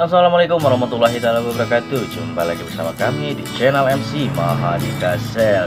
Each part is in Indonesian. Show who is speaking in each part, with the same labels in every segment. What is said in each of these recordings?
Speaker 1: Assalamualaikum warahmatullahi wabarakatuh. Jumpa lagi bersama kami di channel MC Mahadika Sel.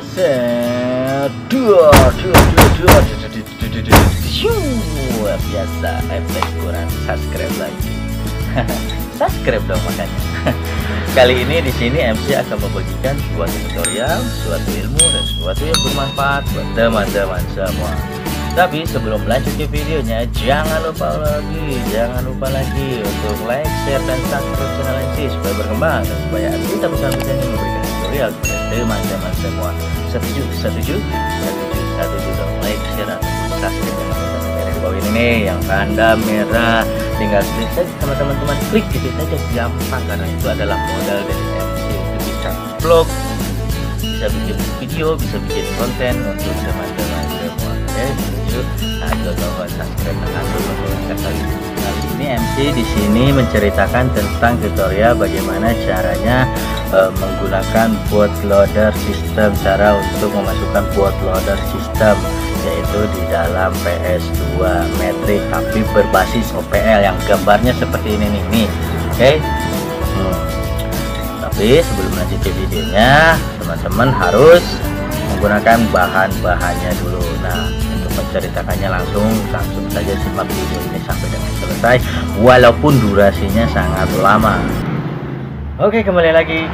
Speaker 1: Biasa efek kurang subscribe lagi. Subscribe dong makanya. Kali ini di sini MC akan membagikan suatu tutorial, suatu ilmu dan suatu yang bermanfaat buat teman-teman semua. Tapi sebelum lanjut ke videonya, jangan lupa lagi untuk like, share, dan subscribe channel MC supaya berkembang dan supaya kita bisa memberikan tutorial kepada teman-teman semua. Setuju dong, like, share, dan subscribe channel di bawah ini nih, yang tanda merah. Tinggal klik saja sama teman-teman, klik gitu saja, gampang, karena itu adalah modal dari MC untuk bisa vlog, bisa bikin video, bisa bikin konten untuk teman-teman semua. Kali ini MC di sini menceritakan tentang tutorial bagaimana caranya menggunakan bootloader system, cara untuk memasukkan bootloader system, yaitu di dalam PS2 Matrix tapi berbasis OPL yang gambarnya seperti ini nih. Oke. Tapi sebelum lanjut ke videonya, teman-teman harus menggunakan bahan-bahannya dulu. Nah, untuk menceritakannya langsung saja simak video ini sampai dengan selesai, walaupun durasinya sangat lama. Oke, kembali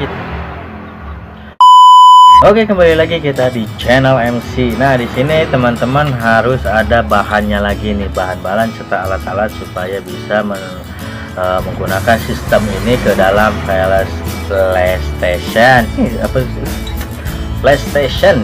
Speaker 1: lagi kita di channel MC. Nah, di sini teman-teman harus ada bahannya lagi nih, bahan-bahan serta alat-alat supaya bisa menggunakan sistem ini ke dalam PlayStation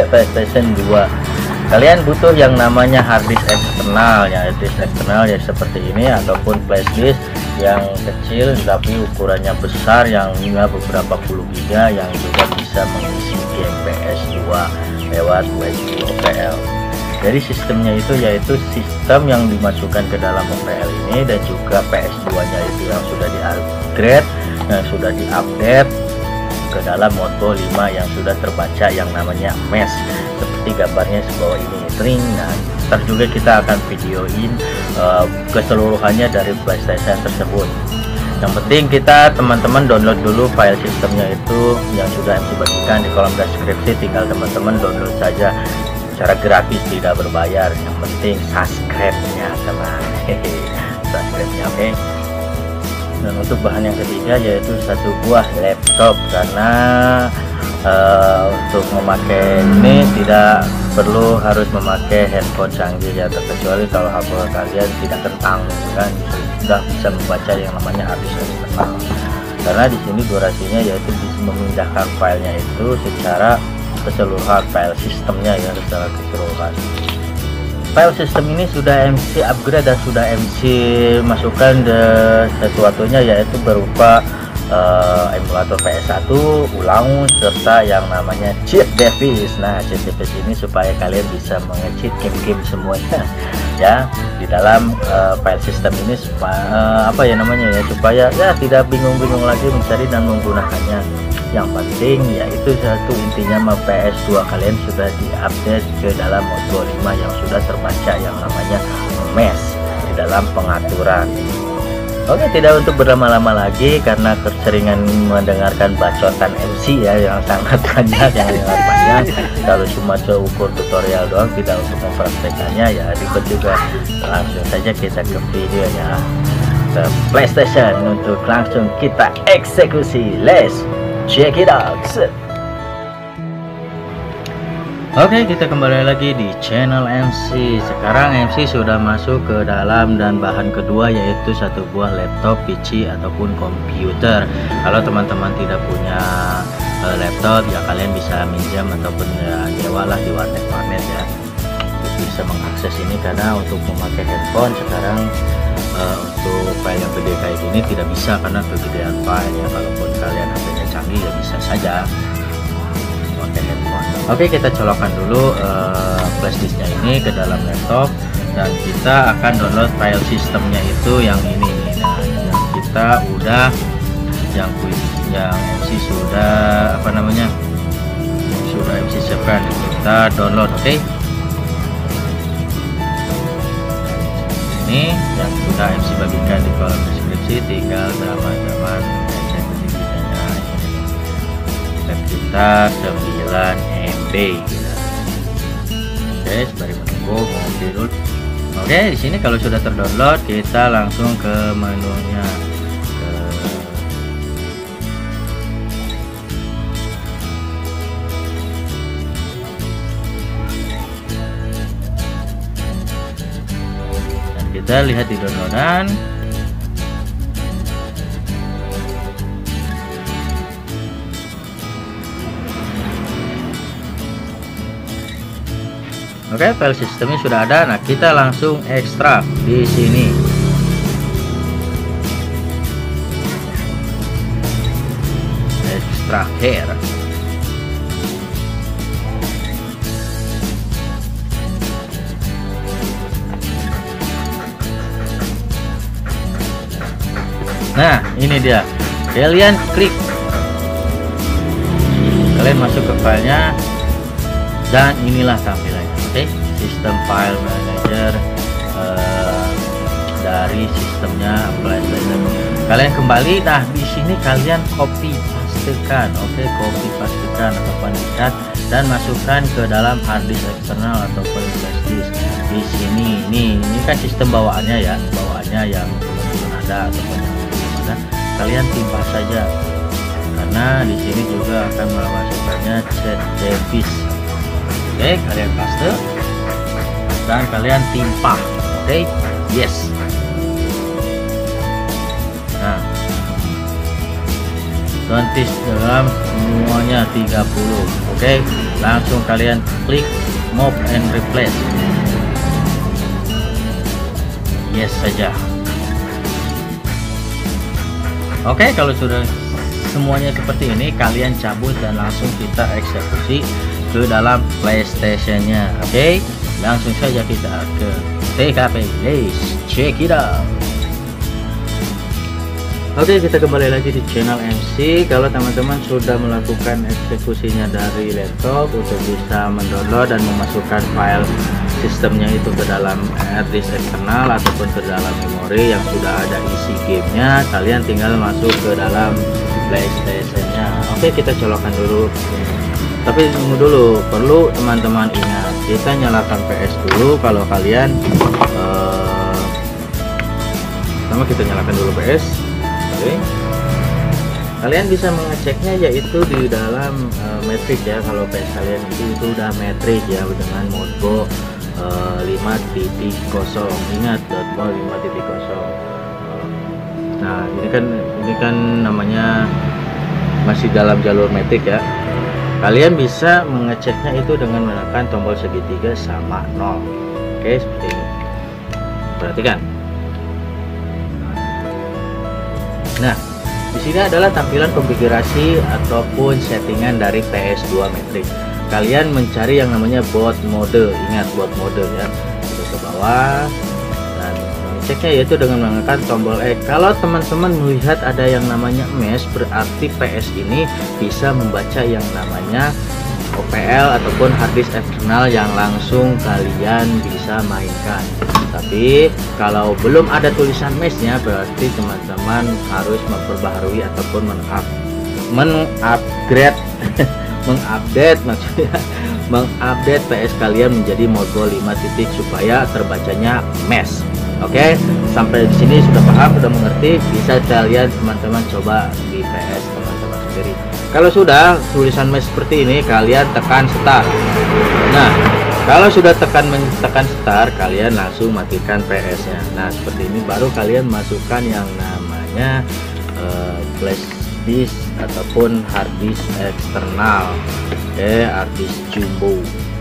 Speaker 1: 2. Kalian butuh yang namanya harddisk eksternal ya, seperti ini, ataupun flashdisk yang kecil tapi ukurannya besar yang beberapa puluh giga yang juga bisa mengisi game PS2 lewat USB OPL. Jadi sistemnya itu yaitu sistem yang dimasukkan ke dalam OPL ini, dan juga PS2 nya itu yang sudah di-upgrade, yang sudah di-update ke dalam Moto 5 yang sudah terbaca yang namanya mesh, seperti gambarnya sebuah ini string. Nah, ntar juga kita akan videoin keseluruhannya dari PlayStation tersebut. Yang penting kita teman-teman download dulu file sistemnya itu yang sudah MC bagikan di kolom deskripsi, tinggal teman-teman download saja secara gratis, tidak berbayar. Yang penting subscribe-nya teman. Subscribe-nya, oke. Dan untuk bahan yang ketiga yaitu satu buah laptop, karena untuk memakai ini tidak perlu harus memakai handphone canggih ya, terkecuali kalau HP kalian tidak kentang kan, sudah bisa membaca yang namanya harddisk eksternal. Karena di sini durasinya yaitu bisa memindahkan filenya itu secara keseluruhan, file sistemnya ya secara keseluruhan. File sistem ini sudah MC upgrade dan sudah MC masukkan sesuatunya, yaitu berupa emulator PS1, ulang, serta yang namanya cheat device. Nah, cheat device ini supaya kalian bisa menge-cheat game-game semuanya ya di dalam file sistem ini, supaya supaya ya tidak bingung-bingung lagi mencari dan menggunakannya. Yang penting yaitu satu intinya PS2 kalian sudah diupdate ke dalam Moto 5 yang sudah terbaca yang namanya mesh di dalam pengaturan. Oke, tidak untuk berlama-lama lagi karena keseringan mendengarkan bacotan MC ya yang sangat banyak, kalau cuma ukur tutorial doang tidak untuk mempraktekannya ya ribet juga. Langsung saja kita ke videonya, ke PlayStation untuk langsung kita eksekusi. Let's check it out. Oke, kita kembali lagi di channel MC. Sekarang MC sudah masuk ke dalam dan bahan kedua yaitu satu buah laptop, PC ataupun komputer. Kalau teman-teman tidak punya laptop ya kalian bisa minjam ataupun nyewa lah di warnet-warnet ya, bisa mengakses ini. Karena untuk memakai handphone sekarang untuk file yang gede kayak gini tidak bisa karena kegedean file ya. Kalaupun kalian HP-nya canggih ya bisa saja memakai handphone. Oke, kita colokkan dulu flashdisknya ini ke dalam laptop dan kita akan download file sistemnya itu yang ini. Nah, yang kita udah yang MC sudah sudah MC siapkan, kita download. Oke. Ini yang sudah MC bagikan di kolom deskripsi, eksekusi, tinggal teman-teman eksekusi bisanya. Tab kita 9 MB gitu. Oke, sembari menunggu ngopi dulu. Oke, di sini kalau sudah terdownload kita langsung ke menunya. Kita lihat di downloadan. Oke, file sistemnya sudah ada. Nah, kita langsung ekstrak di sini. Ekstrak here. Nah, ini dia. Kalian klik, kalian masuk ke filenya, dan inilah tampilannya. Oke, sistem file manager dari sistemnya PlayStation. Kalian kembali. Nah, di sini kalian copy pastekan. Oke, copy pastekan ataupun dicat dan masukkan ke dalam hard disk eksternal ataupun flash disk. Di sini, ini kan sistem bawaannya ya, bawaannya yang belum ada ataupun yang ada, kalian timpa saja karena di sini juga akan memasukkannya chat device. Oke, kalian paste dan kalian timpa. Oke, yes. Nah, ganti dalam semuanya 30. Oke, langsung kalian klik move and replace. Yes saja. Oke, kalau sudah semuanya seperti ini, kalian cabut dan langsung kita eksekusi ke dalam PlayStation-nya. Oke, langsung saja kita ke TKP. Let's check it out. Oke, kita kembali lagi di channel MC. Kalau teman-teman sudah melakukan eksekusinya dari laptop untuk bisa mendownload dan memasukkan file sistemnya itu ke dalam hard disk eksternal ataupun ke dalam memori yang sudah ada isi gamenya, kalian tinggal masuk ke dalam PlayStation-nya. Oke, kita colokkan dulu. Tapi tunggu dulu, perlu teman-teman ingat, kita nyalakan PS dulu. Kalau kalian pertama kita nyalakan dulu PS. Oke, kalian bisa mengeceknya yaitu di dalam matrix ya. Kalau PS kalian itu udah matrix ya dengan mode 5.0. Ingat .go 5.0. Nah, ini kan namanya masih dalam jalur matrix ya. Kalian bisa mengeceknya itu dengan menekan tombol segitiga sama 0. Oke, seperti ini. Perhatikan. Nah, di sini adalah tampilan konfigurasi ataupun settingan dari PS2 Matrix. Kalian mencari yang namanya boot mode. Ingat boot mode ya. Itu ke bawah dan mengeceknya yaitu dengan menekan tombol X. Kalau teman-teman melihat ada yang namanya mesh, berarti PS ini bisa membaca yang namanya OPL ataupun hard disk eksternal yang langsung kalian bisa mainkan. Tapi kalau belum ada tulisan meshnya, berarti teman-teman harus memperbaharui ataupun mengupgrade maksudnya mengupdate PS kalian menjadi mode 5 titik supaya terbacanya mesh. Oke, sampai di sini sudah paham, sudah mengerti, bisa kalian teman-teman coba di PS teman-teman sendiri. Kalau sudah tulisan mesh seperti ini, kalian tekan start. Nah, kalau sudah tekan start, kalian langsung matikan PS-nya. Nah, seperti ini baru kalian masukkan yang namanya flash disk ataupun hard disk eksternal. Oke, hard disk jumbo.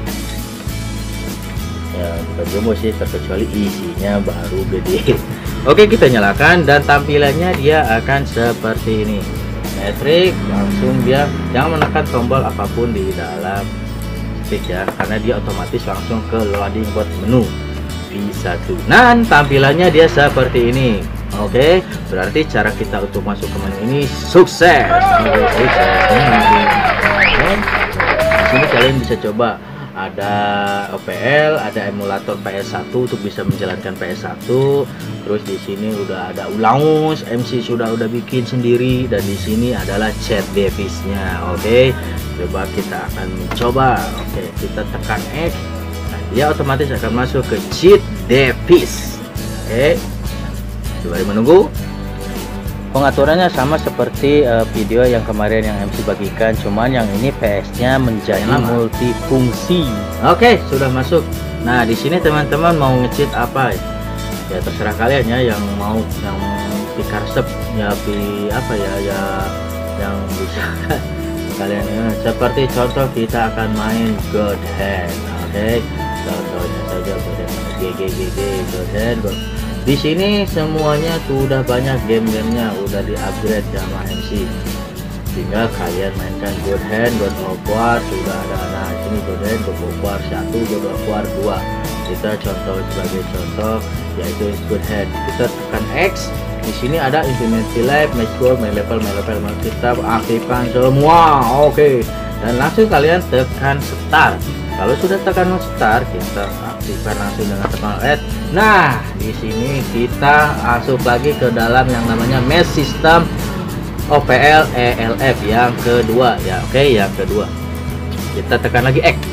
Speaker 1: Ya, bukan jumbo sih, terkecuali isinya baru gede. Oke, kita nyalakan dan tampilannya dia akan seperti ini. Matrix, langsung dia jangan menekan tombol apapun di dalam stick ya, karena dia otomatis langsung ke loading board menu V1. Nah, tampilannya dia seperti ini. Oke, berarti cara kita untuk masuk ke menu ini sukses. Oke, sukses. Di sini kalian bisa coba ada OPL, ada emulator PS1 untuk bisa menjalankan PS1. Terus di sini udah ada Ulamus, MC sudah bikin sendiri, dan di sini adalah chat device-nya. Oke, coba kita akan mencoba. Oke, kita tekan X. Nah, dia otomatis akan masuk ke cheat device. Oke, coba menunggu. Pengaturannya sama seperti video yang kemarin yang MC bagikan, cuman yang ini PS-nya menjadi multifungsi. Oke, sudah masuk. Nah, di sini teman-teman mau nge-cheat apa ya terserah kalian ya, yang mau yang pikarsep ya, apa ya yang bisa kalian ya. Seperti contoh kita akan main God Hand. Oke, contohnya saja God Hand. Di sini semuanya sudah banyak game-gamenya, udah di-upgrade sama MC. Tinggal kalian mainkan God Hand, God of War sudah ada. Nah, sini God Hand, God of War 1, God of War 2. Kita contoh sebagai contoh yaitu God Hand. Kita tekan X. Di sini ada Infinity Life, Match Score, main level. Kita aktifkan semua. Oke. Dan langsung kalian tekan Start. Kalau sudah tekan Start, kita aktifkan langsung dengan tekan Red. Nah, di sini kita masuk lagi ke dalam yang namanya Mesh System OPL ELF yang kedua ya. Oke, yang kedua. Kita tekan lagi X.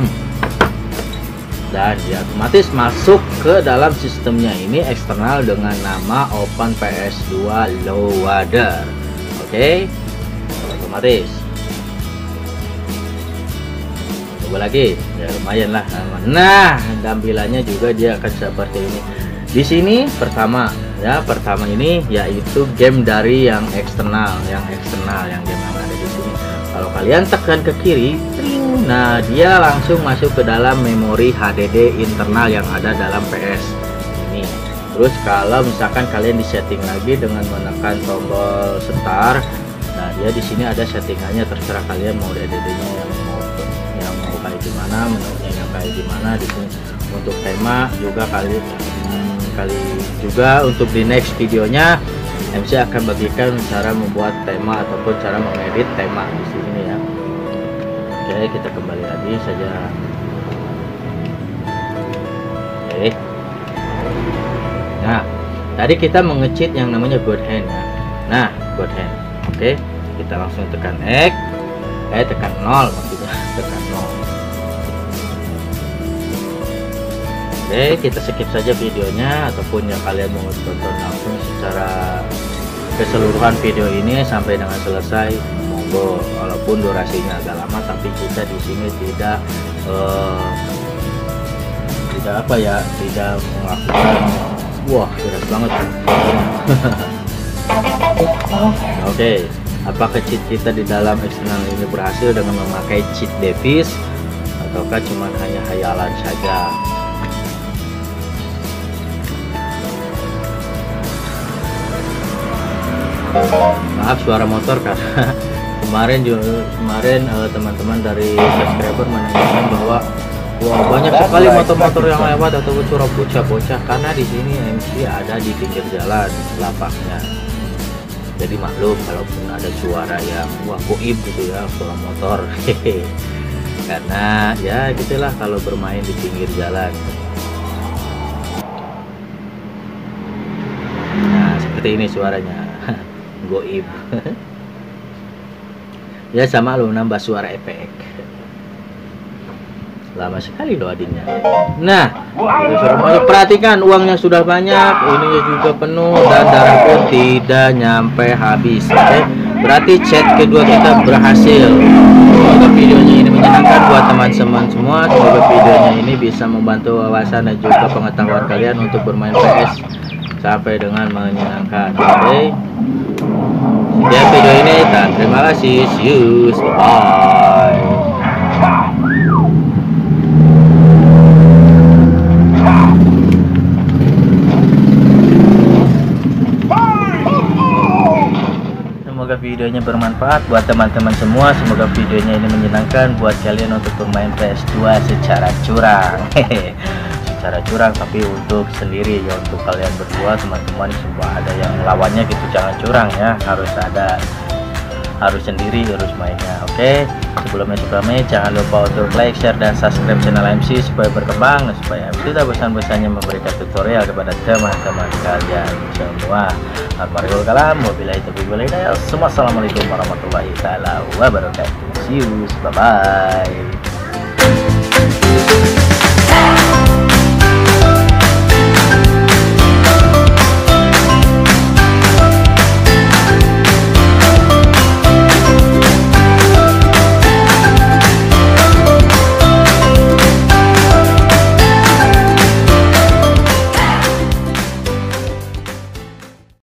Speaker 1: Dan dia otomatis masuk ke dalam sistemnya ini eksternal dengan nama Open PS2 Loader. Oke, otomatis. Coba lagi ya, lumayan lah. Nah, tampilannya juga dia akan seperti ini. Di sini pertama ini yaitu game dari yang eksternal yang game yang ada di sini. Kalau kalian tekan ke kiri, nah dia langsung masuk ke dalam memori HDD internal yang ada dalam PS ini. Terus kalau misalkan kalian disetting lagi dengan menekan tombol Start, nah dia di sini ada settingannya, terserah kalian mau HDD-nya yang mau kayak gimana, menunya yang kayak gimana. Di sini untuk tema juga kali juga untuk di next videonya MC akan bagikan cara membuat tema ataupun cara mengedit tema di sini ya. Oke, kita kembali lagi saja. Oke. Nah, tadi kita menge-cheat yang namanya God Hand ya. Nah, God Hand. Oke, kita langsung tekan X. Tekan 0 maksudnya, tekan 0. Oke, kita skip saja videonya, ataupun yang kalian mau tonton langsung secara keseluruhan video ini sampai dengan selesai, monggo. Walaupun durasinya agak lama, tapi kita di sini tidak melakukan. Wah, keras banget. Oke, apakah cheat kita di dalam eksternal ini berhasil dengan memakai cheat device ataukah cuma hanya hayalan saja? Maaf suara motor karena kemarin teman-teman dari subscriber menanyakan bahwa wah, banyak sekali motor-motor yang lewat ataupun suara bocah-bocah, karena di sini MC ada di pinggir jalan lapaknya. Jadi maklum kalaupun ada suara yang wah goib gitu ya, suara motor. Karena ya gitulah kalau bermain di pinggir jalan. Nah, seperti ini suaranya. Goib. Ya sama lo nambah suara efek. Lama sekali loh adinnya. Nah, semuanya perhatikan, uangnya sudah banyak, ini juga penuh dan darah pun tidak nyampe habis. Oke, berarti chat kedua kita berhasil. Semoga videonya ini menyenangkan buat teman-teman semua. Semoga videonya ini bisa membantu wawasan dan juga pengetahuan kalian untuk bermain PS sampai dengan menyenangkan. Oke, sekian video ini dan terima kasih. See you, bye. Semoga videonya bermanfaat buat teman-teman semua. Semoga videonya ini menyenangkan buat kalian untuk bermain PS2 secara curang. Secara curang tapi untuk sendiri ya, untuk kalian berdua teman-teman. Semua ada yang lawannya gitu, jangan curang ya, harus ada
Speaker 2: harus sendiri urus mainnya. Oke, sebelumnya jangan lupa untuk like, share, dan subscribe channel MC supaya berkembang, supaya MC tidak bosan-bosannya memberikan tutorial kepada teman-teman kalian semua. Almarhum kalam, wabillahi taufiq wal hidayah. Assalamualaikum warahmatullahi wabarakatuh. See you, bye bye.